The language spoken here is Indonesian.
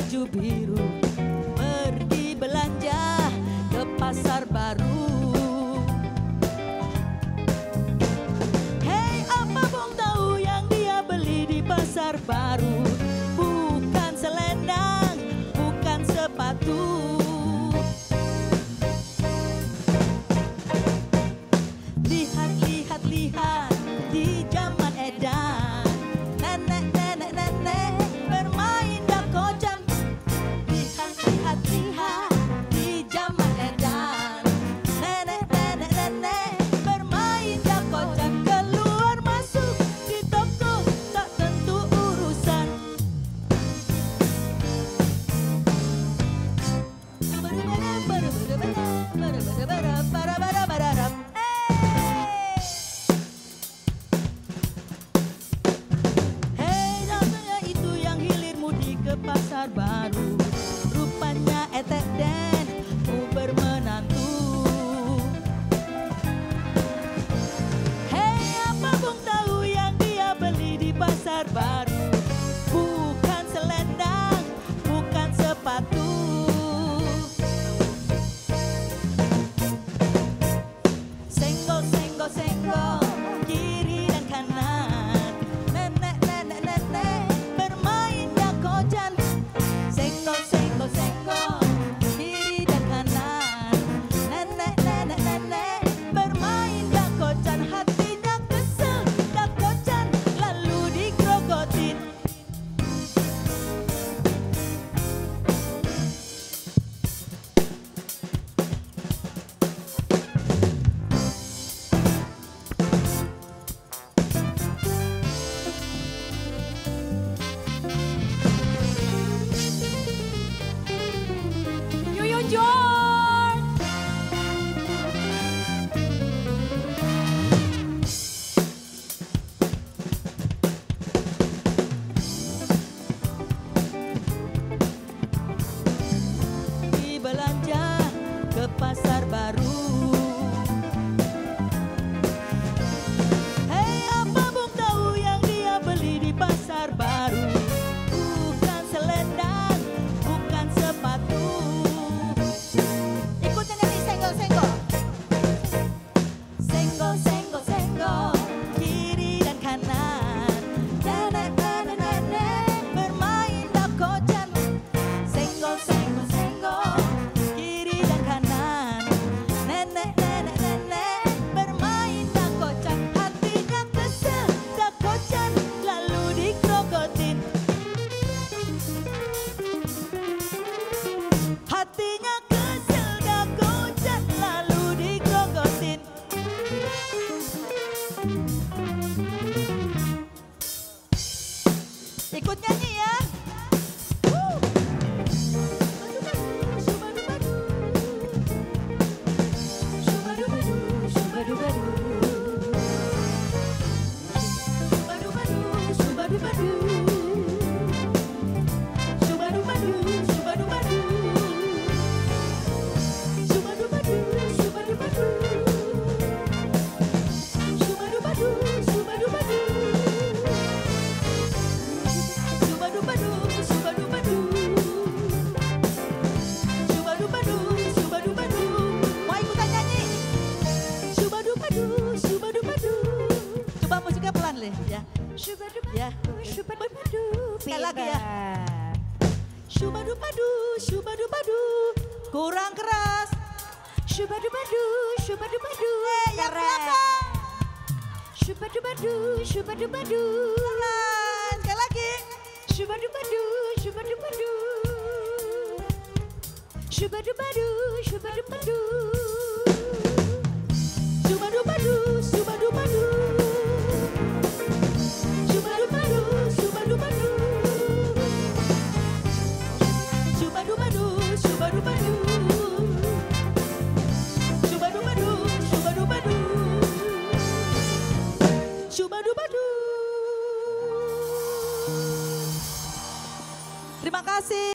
baju biru, pergi belanja ke pasar baru. Hei, apa Bung tahu yang dia beli di pasar baru? Bukan selendang, bukan sepatu. Lihat, lihat, lihat di zaman edan, nenek bermain dakocan. Lihat, lihat, lihat di zaman edan, nenek bermain dakocan. Keluar masuk di toko tak tentu urusan. Pasar baru, rupanya etek den Uber menantu. Hei, apa Bung tahu yang dia beli di pasar baru? Bukan selendang, bukan sepatu. Senggol, senggol, senggol kiri dan kanan, nenek bermain dakocan. Senggol, senggol, senggol kiri dan kanan, nenek bermain dakocan. Hatinya kesel dakocan lalu digrogotin. George. Di belanja ke pasar baru. Hei, apa Bung tahu yang dia beli di pasar baru? Bukan selendang, bukan sepatu. Senggol, senggol, senggol kiri dan kanan, nenek bermain dakocan. Senggol, senggol, senggol kiri dan kanan, nenek bermain dakocan. Hatinya kesel dakocan lalu digrogotin. Hatinya kesel dakocan lalu digrogotin. Ikut nyanyi ya. Coba musiknya pelan ya. Ya. Sekali lagi ya. Shubadubadu, shubadubadu, kurang keras. Shubadubadu, shubadubadu, yang belakang. Shubadubadu, shubadubadu, pelan. Sekali lagi. Shubadubadu, shubadubadu, shubadubadu, shubadubadu. Shubadubadu, shubadubadu. Shubadubadu, shubadubadu. Shubadubadu, shubadubadu. Shubadubadu, shubadubadu. Shubadubadu. Terima kasih.